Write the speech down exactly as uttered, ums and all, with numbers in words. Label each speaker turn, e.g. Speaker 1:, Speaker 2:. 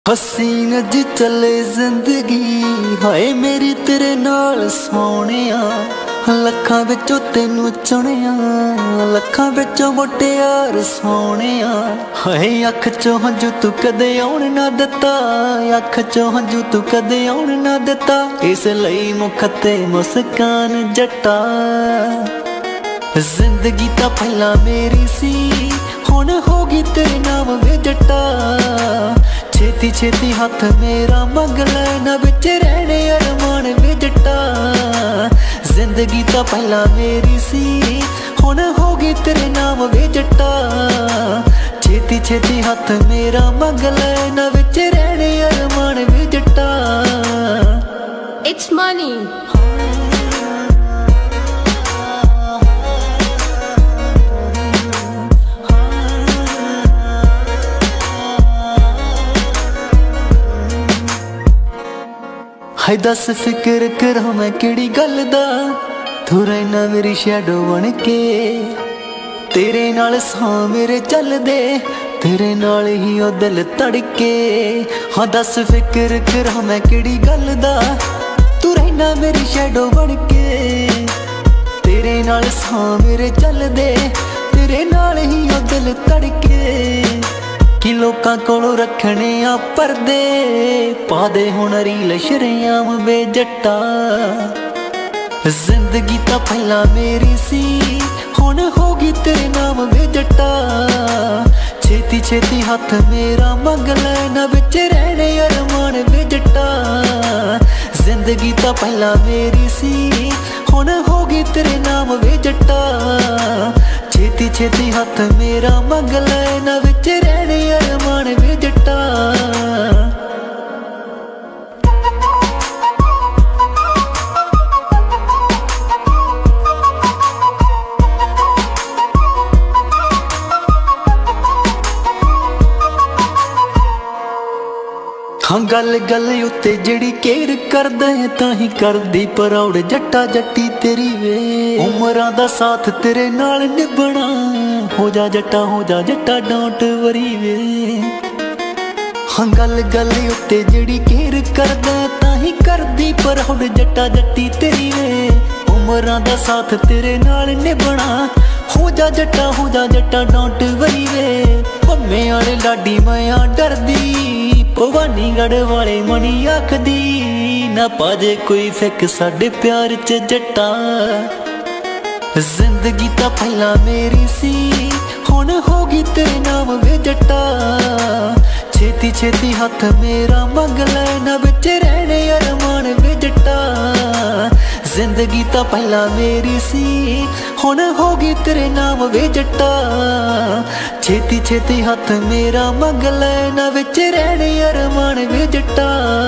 Speaker 1: हसीन जी चले जिंदगी हाय मेरी तेरे नाल सोनिया, लखां विचों तेनू चुनिया, लखां विचों मुटियार सोनिया। हाय अख चों हंझू तू कदे आउण ना दिता, अख चों हंझू तू कदे आउण ना दिता, इसलई मुख ते मुस्कान जट्टा। जिंदगी तां पहला मेरी सी हुण हो गई तेरे नाम वे जट्टा। छेती छेती हाथ मेरा मंग लैना बिच रहने अरमान वे जट्टा। जिंदगी तां पहला मेरी सी हुण हो गई तेरे नाम वे जट्टा। छेती छेती हाथ मेरा मंग लैना बिच रहने अरमान वे जट्टा।
Speaker 2: It's money.
Speaker 1: हाय दस फिक्र करा मैं किहड़ी गल दा, तू रहना मेरी शैडो बन के। तेरे नाल सां मेरे चलदे, तेरे नाल ही ओ दिल धड़के। हाँ दस फिक्र करा मैं किहड़ी गल दा, तू रहना मेरी शैडो बन के। तेरे नाल सां मेरे चलदे, तेरे नाल ही ओ दिल धड़के। कि लोकां कोलों रखने आ परदे, पा दे हुण रील शरेआम वे जट्टा। जिंदगी तां पहला मेरी सी हुण हो गई तेरे नाम वे जट्टा। छेती छेती हाथ मेरा मंग लैना बिच रहने अरमान वे जट्टा। जिंदगी तां पहला मेरी सी हुण हो गई तेरे नाम वे जट्टा। छेती छेती हाथ मेरा मंग लैना बिच रहने अरमान वे जट्टा। हाँ गल गल उत्ते जिहड़ी केयर करदा है ताही करदी परौड़ जट्टा जट्टी तेरी वे। उमरां दा साथ तेरे नाल निभना, हो जा जट्टा हो जा जट्टा डोंट वरी वे। हाँ गल गल उत्ते जिहड़ी केयर करदा है ताही करदी परौड़ जट्टा जट्टी तेरी वे। उमरां दा साथ तेरे नाल निभना, हो जा जट्टा हो जा जट्टा डोंट वरी वे। भम्मे वाले लाडी मैं डरदी, भवानीगढ़ वाले मनी आखदी, ना पाजे कोई फिक साडे प्यार च जट्टा। जिंदगी तां पहला मेरी सी हुण हो गई तेरे नाम वे जट्टा। छेती छेती हाथ मेरा मंग लैना बिच रहने अरमान वे जट्टा। जिंदगी तां पहला मेरी सी हुण हो गई तेरे नाम वे जट्टा। छेती छेती हाथ मेरा मंग लैना बिच रहने अरमान वे जट्टा।